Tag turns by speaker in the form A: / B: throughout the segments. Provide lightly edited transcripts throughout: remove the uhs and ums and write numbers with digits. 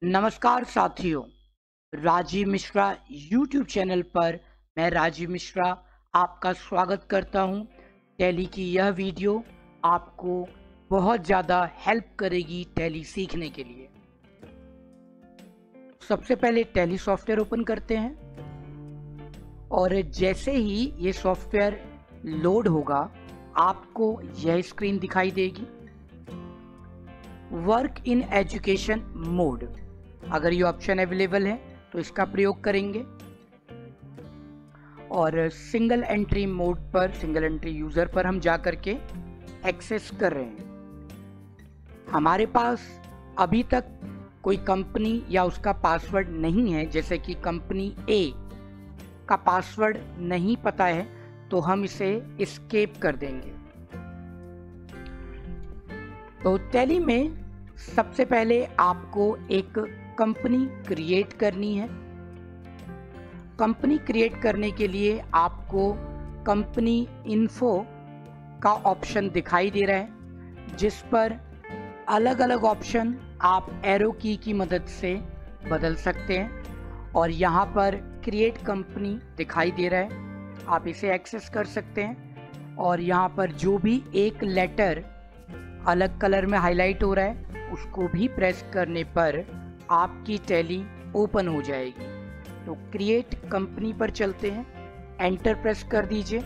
A: नमस्कार साथियों, Rajiv Mishra YouTube channel पर मैं राजीव मिश्रा आपका स्वागत करता हूं। टैली की यह वीडियो आपको बहुत ज़्यादा हेल्प करेगी टैली सीखने के लिए। सबसे पहले टैली सॉफ्टवेयर ओपन करते हैं और जैसे ही ये सॉफ्टवेयर लोड होगा आपको यह स्क्रीन दिखाई देगी, वर्क इन एजुकेशन मोड। अगर ये ऑप्शन अवेलेबल है तो इसका प्रयोग करेंगे और सिंगल एंट्री मोड पर, सिंगल एंट्री यूजर पर हम जा करके एक्सेस कर रहे हैं। हमारे पास अभी तक कोई कंपनी या उसका पासवर्ड नहीं है, जैसे कि कंपनी ए का पासवर्ड नहीं पता है तो हम इसे एस्केप कर देंगे। तो टैली में सबसे पहले आपको एक कंपनी क्रिएट करनी है। कंपनी क्रिएट करने के लिए आपको कंपनी इन्फो का ऑप्शन दिखाई दे रहा है, जिस पर अलग अलग ऑप्शन आप एरो की मदद से बदल सकते हैं और यहाँ पर क्रिएट कंपनी दिखाई दे रहा है, आप इसे एक्सेस कर सकते हैं और यहाँ पर जो भी एक लेटर अलग कलर में हाईलाइट हो रहा है उसको भी प्रेस करने पर आपकी टैली ओपन हो जाएगी। तो क्रिएट कंपनी पर चलते हैं, एंटर प्रेस कर दीजिए।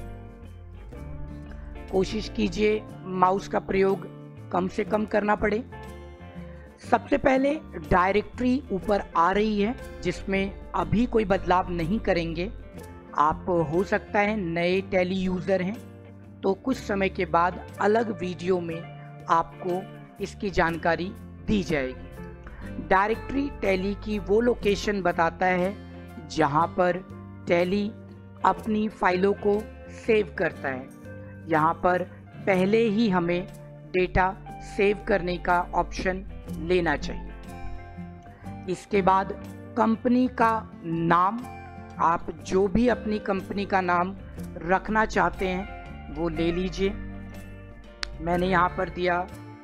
A: कोशिश कीजिए माउस का प्रयोग कम से कम करना पड़े। सबसे पहले डायरेक्टरी ऊपर आ रही है जिसमें अभी कोई बदलाव नहीं करेंगे। आप हो सकता है नए टैली यूज़र हैं तो कुछ समय के बाद अलग वीडियो में आपको इसकी जानकारी दी जाएगी। डायरेक्टरी टैली की वो लोकेशन बताता है जहां पर टैली अपनी फाइलों को सेव करता है। यहां पर पहले ही हमें डेटा सेव करने का ऑप्शन लेना चाहिए। इसके बाद कंपनी का नाम, आप जो भी अपनी कंपनी का नाम रखना चाहते हैं वो ले लीजिए। मैंने यहाँ पर दिया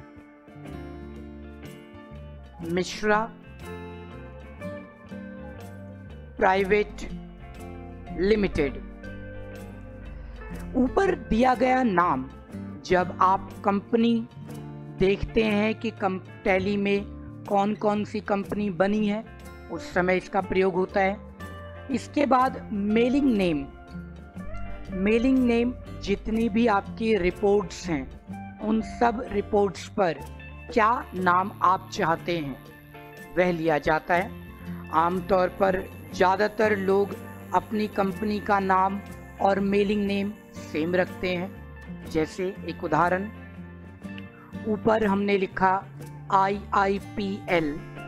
A: मिश्रा प्राइवेट लिमिटेड। ऊपर दिया गया नाम जब आप कंपनी देखते हैं कि टैली में कौन कौन सी कंपनी बनी है उस समय इसका प्रयोग होता है। इसके बाद मेलिंग नेम जितनी भी आपकी रिपोर्ट्स हैं उन सब रिपोर्ट्स पर क्या नाम आप चाहते हैं वह लिया जाता है। आमतौर पर ज़्यादातर लोग अपनी कंपनी का नाम और मेलिंग नेम सेम रखते हैं। जैसे एक उदाहरण, ऊपर हमने लिखा IIPL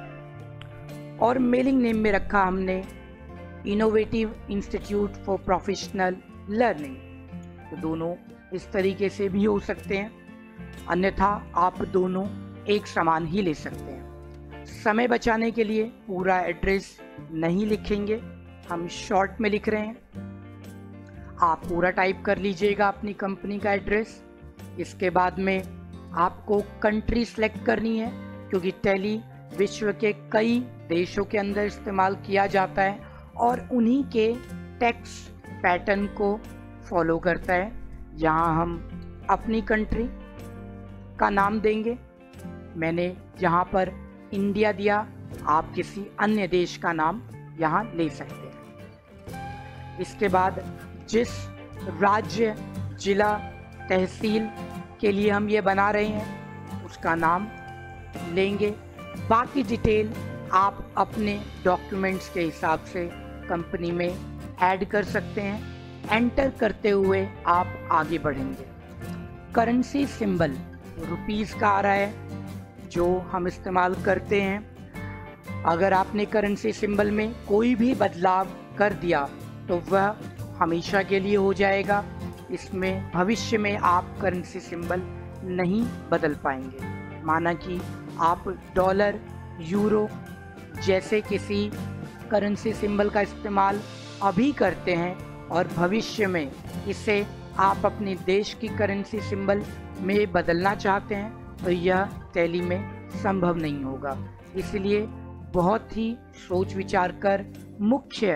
A: और मेलिंग नेम में रखा हमने innovative institute for professional learning. तो दोनों इस तरीके से भी हो सकते हैं, अन्यथा आप दोनों एक समान ही ले सकते हैं। समय बचाने के लिए पूरा एड्रेस नहीं लिखेंगे, हम शॉर्ट में लिख रहे हैं। आप पूरा टाइप कर लीजिएगा अपनी कंपनी का एड्रेस। इसके बाद में आपको कंट्री सेलेक्ट करनी है, क्योंकि टैली विश्व के कई देशों के अंदर इस्तेमाल किया जाता है और उन्हीं के टैक्स पैटर्न को फॉलो करता है। यहाँ हम अपनी कंट्री का नाम देंगे। मैंने यहाँ पर इंडिया दिया, आप किसी अन्य देश का नाम यहाँ ले सकते हैं। इसके बाद जिस राज्य, जिला, तहसील के लिए हम ये बना रहे हैं उसका नाम लेंगे। बाकी डिटेल आप अपने डॉक्यूमेंट्स के हिसाब से कंपनी में ऐड कर सकते हैं। एंटर करते हुए आप आगे बढ़ेंगे। करेंसी सिंबल रुपीस का आ रहा है जो हम इस्तेमाल करते हैं। अगर आपने करेंसी सिंबल में कोई भी बदलाव कर दिया तो वह हमेशा के लिए हो जाएगा। इसमें भविष्य में आप करेंसी सिंबल नहीं बदल पाएंगे। माना कि आप डॉलर, यूरो जैसे किसी करेंसी सिंबल का इस्तेमाल अभी करते हैं और भविष्य में इसे आप अपने देश की करेंसी सिंबल में बदलना चाहते हैं तो यह टैली में संभव नहीं होगा। इसलिए बहुत ही सोच विचार कर मुख्य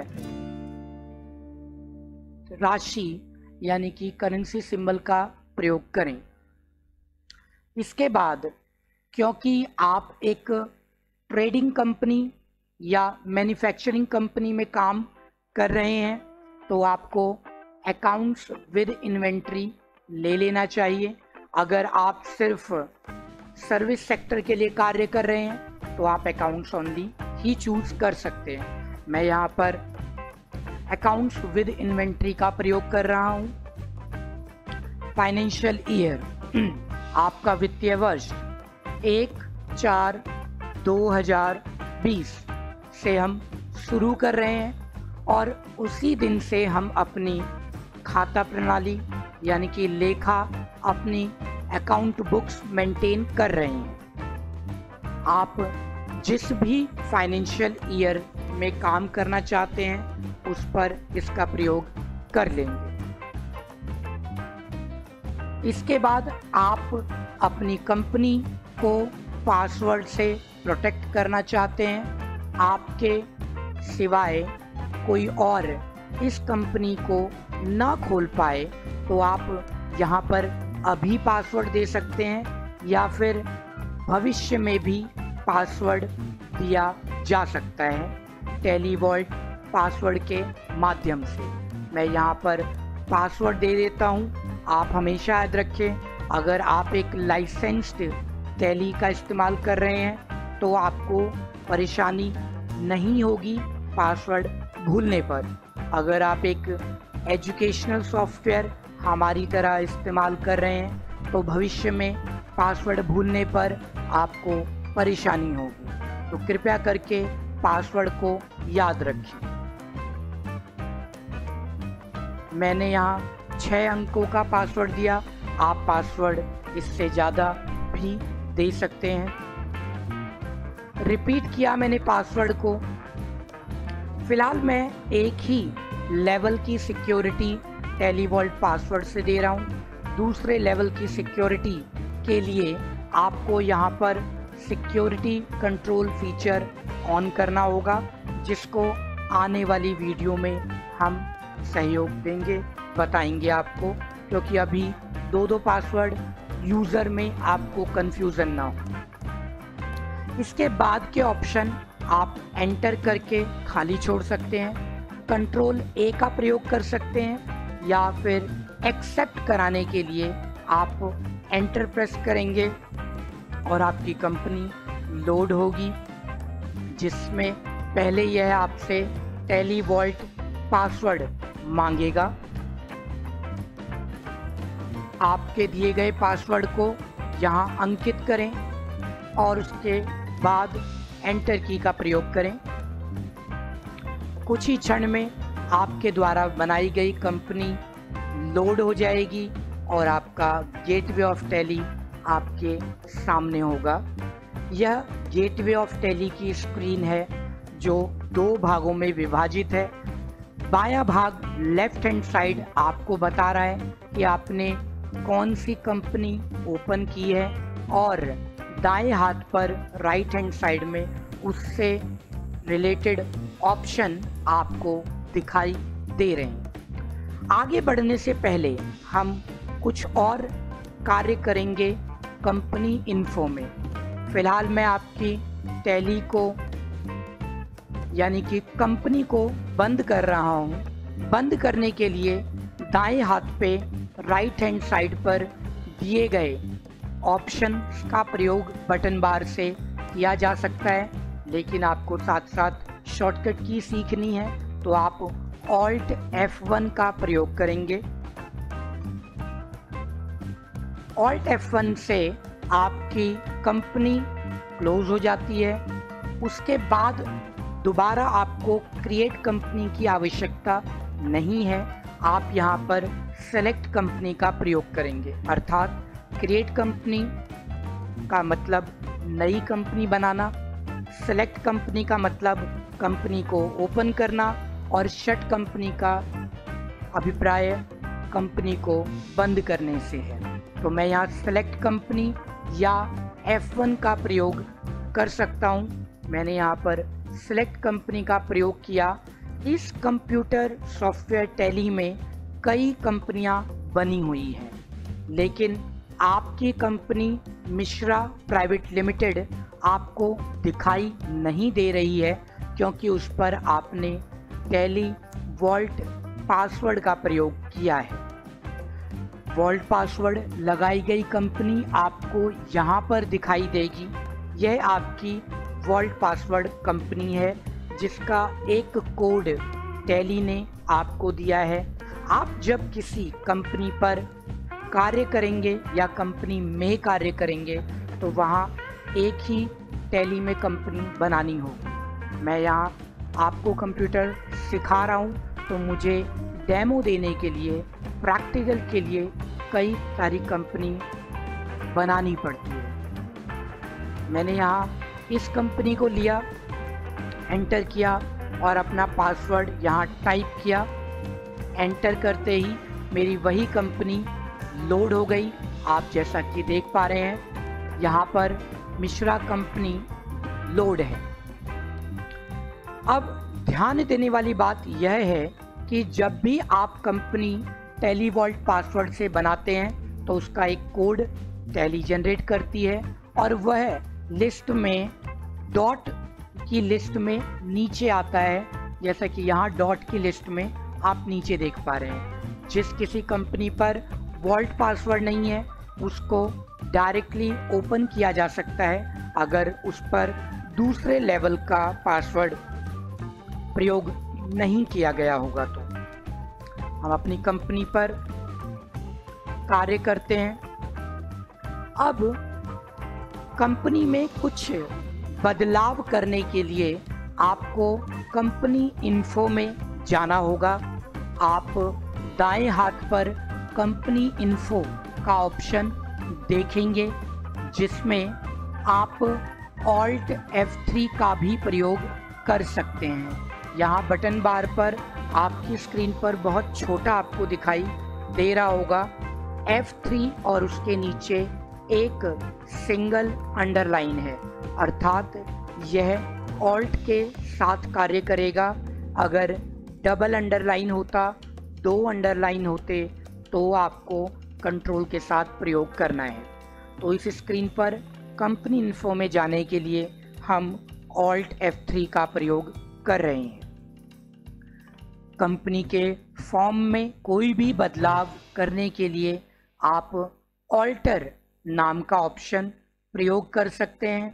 A: राशि यानी कि करेंसी सिंबल का प्रयोग करें। इसके बाद क्योंकि आप एक ट्रेडिंग कंपनी या मैन्युफैक्चरिंग कंपनी में काम कर रहे हैं तो आपको अकाउंट्स विद इन्वेंट्री ले लेना चाहिए। अगर आप सिर्फ सर्विस सेक्टर के लिए कार्य कर रहे हैं तो आप अकाउंट्स ओनली ही चूज कर सकते हैं। मैं यहाँ पर अकाउंट्स विद इन्वेंट्री का प्रयोग कर रहा हूँ। फाइनेंशियल ईयर आपका वित्तीय वर्ष 1/4/2020 से हम शुरू कर रहे हैं और उसी दिन से हम अपनी खाता प्रणाली यानी कि लेखा अपनी अकाउंट बुक्स मेंटेन कर रहे हैं। आप जिस भी फाइनेंशियल ईयर में काम करना चाहते हैं उस पर इसका प्रयोग कर लेंगे। इसके बाद आप अपनी कंपनी को पासवर्ड से प्रोटेक्ट करना चाहते हैं। आपके सिवाय कोई और इस कंपनी को ना खोल पाए तो आप यहाँ पर अभी पासवर्ड दे सकते हैं या फिर भविष्य में भी पासवर्ड दिया जा सकता है टैली वॉल्ट पासवर्ड के माध्यम से। मैं यहाँ पर पासवर्ड दे देता हूँ। आप हमेशा याद रखें, अगर आप एक लाइसेंस्ड टैली का इस्तेमाल कर रहे हैं तो आपको परेशानी नहीं होगी पासवर्ड भूलने पर। अगर आप एक एजुकेशनल सॉफ्टवेयर हमारी तरह इस्तेमाल कर रहे हैं तो भविष्य में पासवर्ड भूलने पर आपको परेशानी होगी। तो कृपया करके पासवर्ड को याद रखें। मैंने यहाँ 6 अंकों का पासवर्ड दिया, आप पासवर्ड इससे ज़्यादा भी दे सकते हैं। रिपीट किया मैंने पासवर्ड को। फिलहाल मैं एक ही लेवल की सिक्योरिटी टैली वॉल्ट पासवर्ड से दे रहा हूँ। दूसरे लेवल की सिक्योरिटी के लिए आपको यहाँ पर सिक्योरिटी कंट्रोल फीचर ऑन करना होगा, जिसको आने वाली वीडियो में हम सहयोग देंगे, बताएंगे आपको, क्योंकि अभी 2 पासवर्ड यूज़र में आपको कंफ्यूजन ना हो। इसके बाद के ऑप्शन आप एंटर करके खाली छोड़ सकते हैं, कंट्रोल ए का प्रयोग कर सकते हैं या फिर एक्सेप्ट कराने के लिए आप एंटर प्रेस करेंगे और आपकी कंपनी लोड होगी, जिसमें पहले यह आपसे टैली वॉल्ट पासवर्ड मांगेगा। आपके दिए गए पासवर्ड को यहाँ अंकित करें और उसके बाद एंटर की का प्रयोग करें। कुछ ही क्षण में आपके द्वारा बनाई गई कंपनी लोड हो जाएगी और आपका गेटवे ऑफ टैली आपके सामने होगा। यह गेटवे ऑफ टैली की स्क्रीन है जो 2 भागों में विभाजित है। बायां भाग लेफ्ट हैंड साइड आपको बता रहा है कि आपने कौन सी कंपनी ओपन की है और दाएं हाथ पर राइट हैंड साइड में उससे रिलेटेड ऑप्शन आपको दिखाई दे रहे हैं। आगे बढ़ने से पहले हम कुछ और कार्य करेंगे कंपनी इन्फो में। फिलहाल मैं आपकी टैली को यानी कि कंपनी को बंद कर रहा हूँ। बंद करने के लिए दाएं हाथ पे राइट हैंड साइड पर दिए गए ऑप्शन का प्रयोग बटन बार से किया जा सकता है, लेकिन आपको साथ साथ शॉर्टकट की सीखनी है तो आप Alt F1 का प्रयोग करेंगे। Alt F1 से आपकी कंपनी क्लोज हो जाती है। उसके बाद दोबारा आपको क्रिएट कंपनी की आवश्यकता नहीं है। आप यहाँ पर सेलेक्ट कंपनी का प्रयोग करेंगे, अर्थात क्रिएट कंपनी का मतलब नई कंपनी बनाना, सेलेक्ट कंपनी का मतलब कंपनी को ओपन करना और शट कंपनी का अभिप्राय कंपनी को बंद करने से है। तो मैं यहाँ सेलेक्ट कंपनी या F1 का प्रयोग कर सकता हूँ। मैंने यहाँ पर सिलेक्ट कंपनी का प्रयोग किया। इस कंप्यूटर सॉफ्टवेयर टैली में कई कंपनियाँ बनी हुई हैं, लेकिन आपकी कंपनी मिश्रा प्राइवेट लिमिटेड आपको दिखाई नहीं दे रही है, क्योंकि उस पर आपने टैली वॉल्ट पासवर्ड का प्रयोग किया है। वॉल्ट पासवर्ड लगाई गई कंपनी आपको यहाँ पर दिखाई देगी। यह आपकी वॉल्ट पासवर्ड कंपनी है, जिसका एक कोड टैली ने आपको दिया है। आप जब किसी कंपनी पर कार्य करेंगे या कंपनी में कार्य करेंगे तो वहाँ एक ही टैली में कंपनी बनानी होगी। मैं यहाँ आपको कंप्यूटर सिखा रहा हूँ, तो मुझे डेमो देने के लिए, प्रैक्टिकल के लिए कई सारी कंपनी बनानी पड़ती है। मैंने यहाँ इस कंपनी को लिया, एंटर किया और अपना पासवर्ड यहाँ टाइप किया। एंटर करते ही मेरी वही कंपनी लोड हो गई। आप जैसा कि देख पा रहे हैं, यहाँ पर मिश्रा कंपनी लोड है। अब ध्यान देने वाली बात यह है कि जब भी आप कंपनी टैली वॉल्ट पासवर्ड से बनाते हैं तो उसका एक कोड टैली जनरेट करती है, और वह लिस्ट में डॉट की लिस्ट में नीचे आता है। जैसा कि यहाँ डॉट की लिस्ट में आप नीचे देख पा रहे हैं। जिस किसी कंपनी पर वॉल्ट पासवर्ड नहीं है उसको डायरेक्टली ओपन किया जा सकता है, अगर उस पर दूसरे लेवल का पासवर्ड प्रयोग नहीं किया गया होगा तो। हम अपनी कंपनी पर कार्य करते हैं। अब कंपनी में कुछ बदलाव करने के लिए आपको कंपनी इन्फो में जाना होगा। आप दाएं हाथ पर कंपनी इन्फो का ऑप्शन देखेंगे, जिसमें आप ऑल्ट F3 का भी प्रयोग कर सकते हैं। यहाँ बटन बार पर आपकी स्क्रीन पर बहुत छोटा आपको दिखाई दे रहा होगा F3, और उसके नीचे एक सिंगल अंडरलाइन है, अर्थात यह ऑल्ट के साथ कार्य करेगा। अगर डबल अंडरलाइन होता, 2 अंडरलाइन होते, तो आपको कंट्रोल के साथ प्रयोग करना है। तो इस स्क्रीन पर कंपनी इन्फो में जाने के लिए हम ऑल्ट F3 का प्रयोग कर रहे हैं। कंपनी के फॉर्म में कोई भी बदलाव करने के लिए आप ऑल्टर नाम का ऑप्शन प्रयोग कर सकते हैं,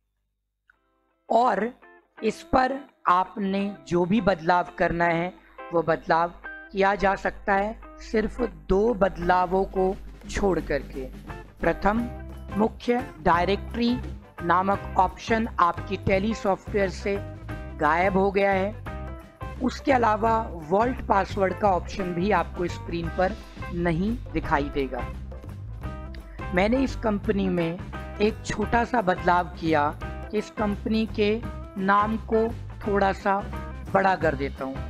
A: और इस पर आपने जो भी बदलाव करना है वो बदलाव किया जा सकता है, सिर्फ 2 बदलावों को छोड़ करके। प्रथम, मुख्य डायरेक्टरी नामक ऑप्शन आपकी टैली सॉफ्टवेयर से गायब हो गया है। उसके अलावा वॉल्ट पासवर्ड का ऑप्शन भी आपको स्क्रीन पर नहीं दिखाई देगा। मैंने इस कंपनी में एक छोटा सा बदलाव किया कि इस कंपनी के नाम को थोड़ा सा बड़ा कर देता हूँ।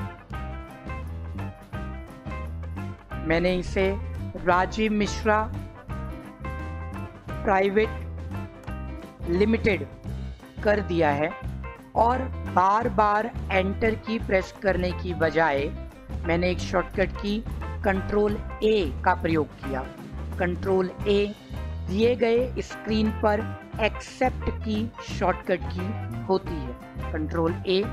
A: मैंने इसे राजीव मिश्रा प्राइवेट लिमिटेड कर दिया है, और बार बार एंटर की प्रेस करने की बजाय मैंने एक शॉर्टकट की कंट्रोल A का प्रयोग किया। कंट्रोल A दिए गए स्क्रीन पर एक्सेप्ट की शॉर्टकट की होती है। कंट्रोल A,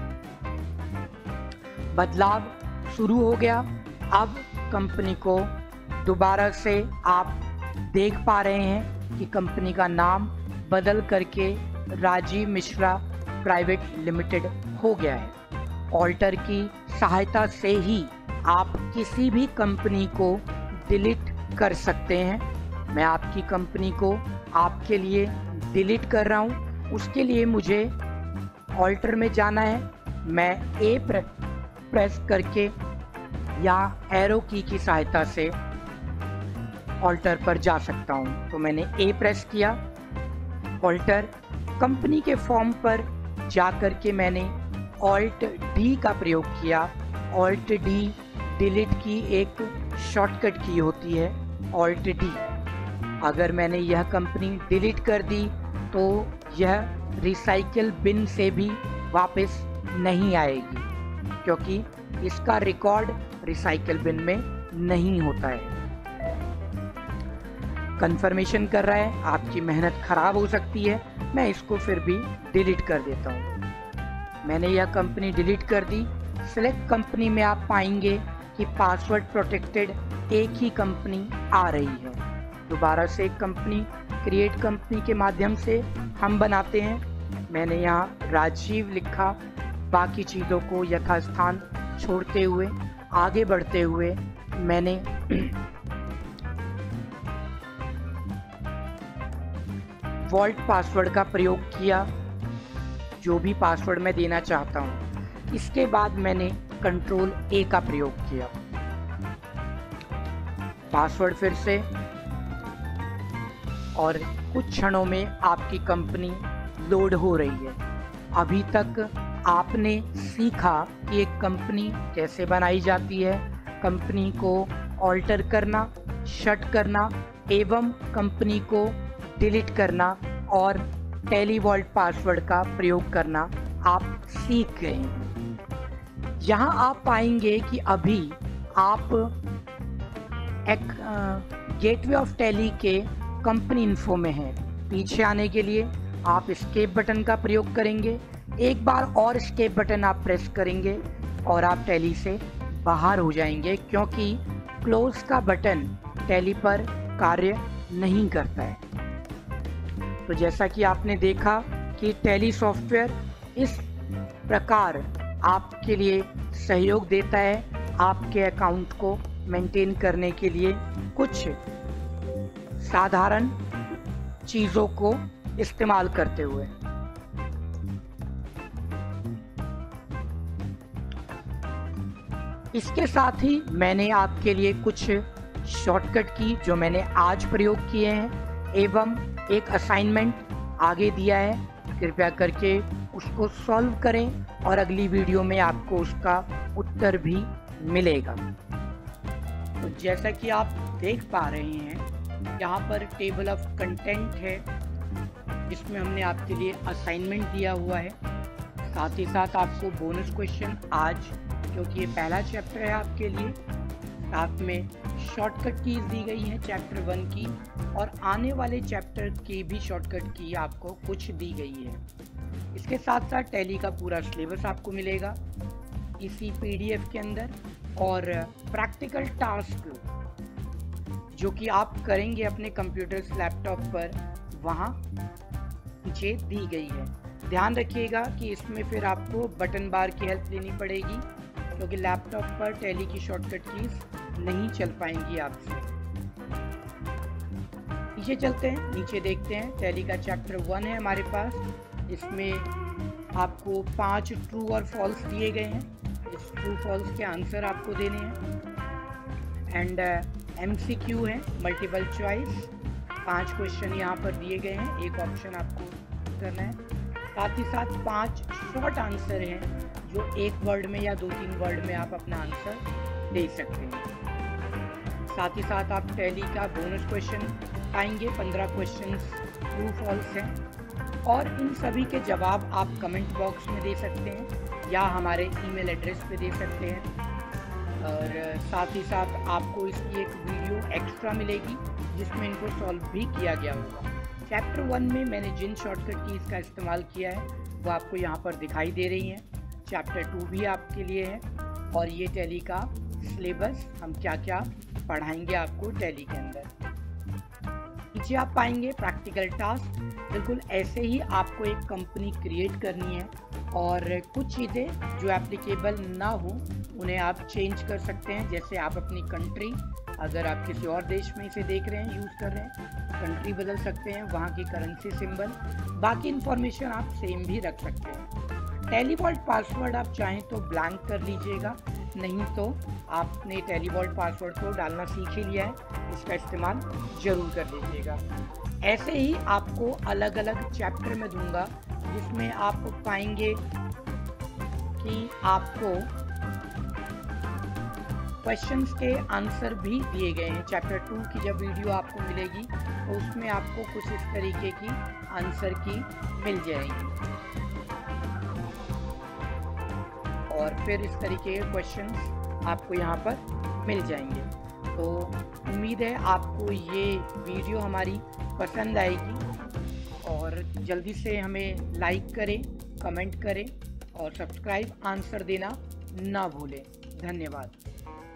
A: बदलाव शुरू हो गया। अब कंपनी को दोबारा से आप देख पा रहे हैं कि कंपनी का नाम बदल करके राजीव मिश्रा प्राइवेट लिमिटेड हो गया है। ऑल्टर की सहायता से ही आप किसी भी कंपनी को डिलीट कर सकते हैं। मैं आपकी कंपनी को आपके लिए डिलीट कर रहा हूँ। उसके लिए मुझे ऑल्टर में जाना है। मैं A प्रेस करके या एरो की सहायता से ऑल्टर पर जा सकता हूँ। तो मैंने A प्रेस किया। ऑल्टर कंपनी के फॉर्म पर जा कर के मैंने ऑल्ट D का प्रयोग किया। ऑल्ट D डिलीट की एक शॉर्टकट की होती है, ऑल्ट D। अगर मैंने यह कंपनी डिलीट कर दी तो यह रिसाइकल बिन से भी वापस नहीं आएगी, क्योंकि इसका रिकॉर्ड रिसाइकल बिन में नहीं होता है। कंफर्मेशन कर रहा है, आपकी मेहनत खराब हो सकती है, मैं इसको फिर भी डिलीट कर देता हूँ। मैंने यह कंपनी डिलीट कर दी। सिलेक्ट कंपनी में आप पाएंगे कि पासवर्ड प्रोटेक्टेड एक ही कंपनी आ रही है। दोबारा से एक कंपनी क्रिएट कंपनी के माध्यम से हम बनाते हैं। मैंने यहाँ राजीव लिखा। बाकी चीज़ों को यथास्थान छोड़ते हुए आगे बढ़ते हुए मैंने वॉल्ट पासवर्ड का प्रयोग किया, जो भी पासवर्ड मैं देना चाहता हूँ। इसके बाद मैंने कंट्रोल ए का प्रयोग किया। पासवर्ड फिर से, और कुछ क्षणों में आपकी कंपनी लोड हो रही है। अभी तक आपने सीखा कि एक कंपनी कैसे बनाई जाती है, कंपनी को ऑल्टर करना, शट करना एवं कंपनी को डिलीट करना और टेलीवॉल्ट पासवर्ड का प्रयोग करना आप सीख गए हैं। यहाँ आप पाएंगे कि अभी आप एक गेटवे ऑफ टेली के कंपनी इन्फो में हैं। पीछे आने के लिए आप एस्केप बटन का प्रयोग करेंगे। एक बार और एस्केप बटन आप प्रेस करेंगे और आप टेली से बाहर हो जाएंगे, क्योंकि क्लोज का बटन टेली पर कार्य नहीं करता है। तो जैसा कि आपने देखा कि टेली सॉफ्टवेयर इस प्रकार आपके लिए सहयोग देता है, आपके अकाउंट को मेंटेन करने के लिए कुछ साधारण चीज़ों को इस्तेमाल करते हुए। इसके साथ ही मैंने आपके लिए कुछ शॉर्टकट की जो मैंने आज प्रयोग किए हैं एवं एक असाइनमेंट आगे दिया है। कृपया करके उसको सॉल्व करें और अगली वीडियो में आपको उसका उत्तर भी मिलेगा। तो जैसा कि आप देख पा रहे हैं, यहाँ पर टेबल ऑफ कंटेंट है, जिसमें हमने आपके लिए असाइनमेंट दिया हुआ है। साथ ही साथ आपको बोनस क्वेश्चन आज, क्योंकि ये पहला चैप्टर है आपके लिए, साथ में शॉर्टकट कीज दी गई हैं चैप्टर 1 की, और आने वाले चैप्टर की भी शॉर्टकट की आपको कुछ दी गई है। इसके साथ साथ टैली का पूरा सिलेबस आपको मिलेगा इसी पीडीएफ के अंदर, और प्रैक्टिकल टास्क जो कि आप करेंगे अपने कंप्यूटर लैपटॉप पर, वहाँ नीचे दी गई है। ध्यान रखिएगा कि इसमें फिर आपको बटन बार की हेल्प लेनी पड़ेगी, क्योंकि लैपटॉप पर टैली की शॉर्टकट कीज नहीं चल पाएंगी आपसे। नीचे चलते हैं, नीचे देखते हैं। टैली का चैप्टर 1 है हमारे पास। इसमें आपको 5 ट्रू और फॉल्स दिए गए हैं। इस ट्रू फॉल्स के आंसर आपको देने हैं। एंड MCQ है, मल्टीपल चॉइस। 5 क्वेश्चन यहाँ पर दिए गए हैं, एक ऑप्शन आपको करना है। साथ ही साथ 5 शॉर्ट आंसर हैं, जो एक वर्ड में या 2-3 वर्ड में आप अपना आंसर दे सकते हैं। साथ ही साथ आप टैली का बोनस क्वेश्चन पाएंगे। 15 क्वेश्चन ट्रू फॉल्स हैं, और इन सभी के जवाब आप कमेंट बॉक्स में दे सकते हैं या हमारे ईमेल एड्रेस पे दे सकते हैं। और साथ ही साथ आपको इसकी एक वीडियो एक्स्ट्रा मिलेगी, जिसमें इनको सॉल्व भी किया गया होगा। चैप्टर 1 में मैंने जिन शॉर्टकट कीज का इस्तेमाल किया है वो आपको यहाँ पर दिखाई दे रही हैं। चैप्टर 2 भी आपके लिए है, और ये टैली का सिलेबस, हम क्या क्या पढ़ाएंगे आपको टैली के अंदर। नीचे आप पाएंगे प्रैक्टिकल टास्क। बिल्कुल ऐसे ही आपको एक कंपनी क्रिएट करनी है, और कुछ चीज़ें जो एप्लीकेबल ना हो उन्हें आप चेंज कर सकते हैं। जैसे आप अपनी कंट्री, अगर आप किसी और देश में इसे देख रहे हैं, यूज़ कर रहे हैं, कंट्री बदल सकते हैं, वहाँ की करेंसी सिंबल, बाकी इन्फॉर्मेशन आप सेम भी रख सकते हैं। टेलीवॉल्ट पासवर्ड आप चाहें तो ब्लैंक कर लीजिएगा, नहीं तो आपने टेलीवॉल्ट पासवर्ड को डालना सीख ही लिया है, इसका इस्तेमाल ज़रूर कर लीजिएगा। ऐसे ही आपको अलग अलग चैप्टर में दूंगा, जिसमें आप पाएंगे कि आपको क्वेश्चंस के आंसर भी दिए गए हैं। चैप्टर 2 की जब वीडियो आपको मिलेगी तो उसमें आपको कुछ इस तरीके की आंसर की मिल जाएगी और फिर इस तरीके के क्वेश्चंस आपको यहाँ पर मिल जाएंगे। तो उम्मीद है आपको ये वीडियो हमारी पसंद आएगी और जल्दी से हमें लाइक करें, कमेंट करें और सब्सक्राइब आंसर देना ना भूलें। धन्यवाद।